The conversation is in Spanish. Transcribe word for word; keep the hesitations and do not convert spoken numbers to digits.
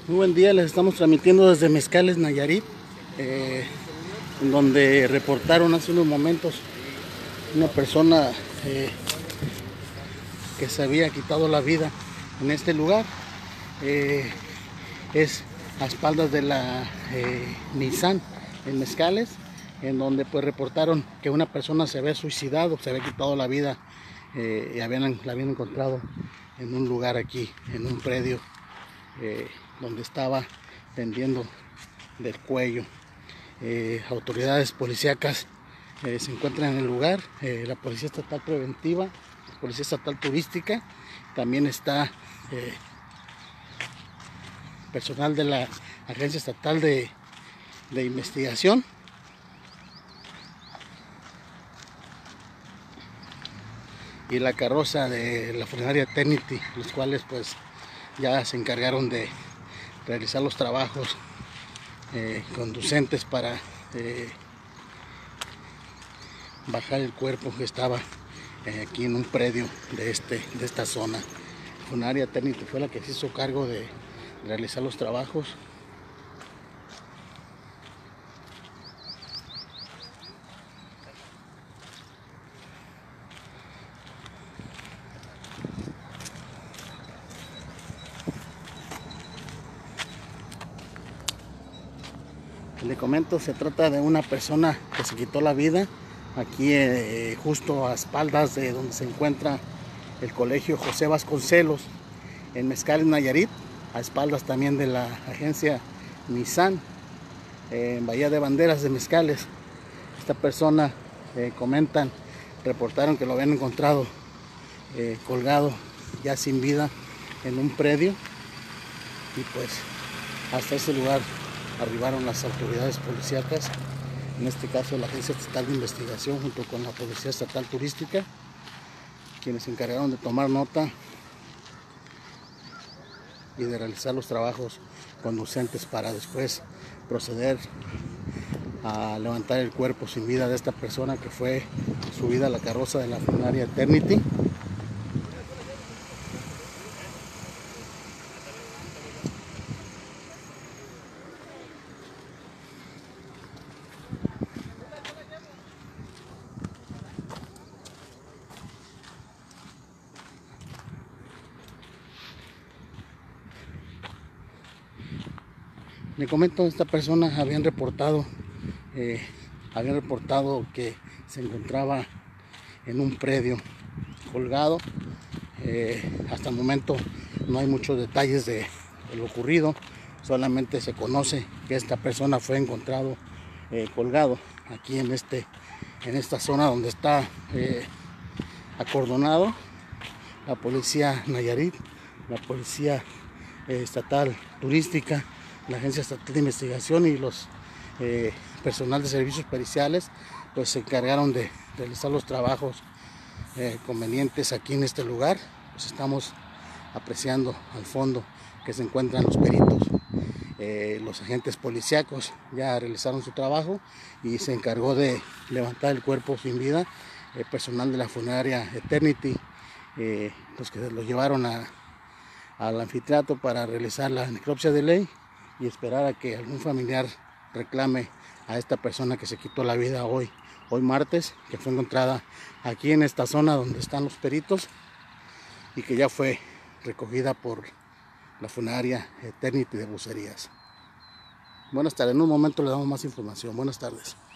Muy buen día, les estamos transmitiendo desde Mezcales, Nayarit, eh, en donde reportaron hace unos momentos una persona eh, que se había quitado la vida en este lugar. Eh, es a espaldas de la eh, Nissan en Mezcales, en donde pues reportaron que una persona se había suicidado, se había quitado la vida eh, y habían, la habían encontrado en un lugar aquí, en un predio eh, donde estaba pendiendo del cuello. Eh, autoridades policíacas eh, se encuentran en el lugar, eh, la Policía Estatal Preventiva, la Policía Estatal Turística, también está eh, personal de la Agencia Estatal de, de Investigación. Y la carroza de la funeraria Eternity, los cuales pues ya se encargaron de realizar los trabajos eh, conducentes para eh, bajar el cuerpo que estaba eh, aquí en un predio de, este, de esta zona. La funeraria Eternity fue la que se hizo cargo de realizar los trabajos. Le comento, se trata de una persona que se quitó la vida aquí eh, justo a espaldas de donde se encuentra el colegio José Vasconcelos en Mezcales, Nayarit, a espaldas también de la agencia Nissan eh, en Bahía de Banderas de Mezcales. Esta persona, eh, comentan, reportaron que lo habían encontrado eh, colgado ya sin vida en un predio, y pues hasta ese lugar arribaron las autoridades policíacas, en este caso la Agencia Estatal de Investigación junto con la Policía Estatal Turística, quienes se encargaron de tomar nota y de realizar los trabajos conducentes para después proceder a levantar el cuerpo sin vida de esta persona que fue subida a la carroza de la funeraria Eternity. Le comento, esta persona habían reportado, eh, habían reportado que se encontraba en un predio colgado. Eh, hasta el momento no hay muchos detalles de, de lo ocurrido, solamente se conoce que esta persona fue encontrado eh, colgado aquí en, este, en esta zona donde está eh, acordonado la Policía Nayarit, la Policía eh, Estatal Turística, la Agencia Estatal de Investigación y los eh, personal de servicios periciales pues se encargaron de realizar los trabajos eh, convenientes aquí en este lugar. Pues estamos apreciando al fondo que se encuentran los peritos, eh, los agentes policíacos ya realizaron su trabajo y se encargó de levantar el cuerpo sin vida el eh, personal de la funeraria Eternity, eh, los que lo llevaron a, al anfiteatro para realizar la necropsia de ley y esperar a que algún familiar reclame a esta persona que se quitó la vida hoy, hoy martes, que fue encontrada aquí en esta zona donde están los peritos y que ya fue recogida por la funeraria Eternity de Bucerías. Buenas tardes, en un momento le damos más información. Buenas tardes.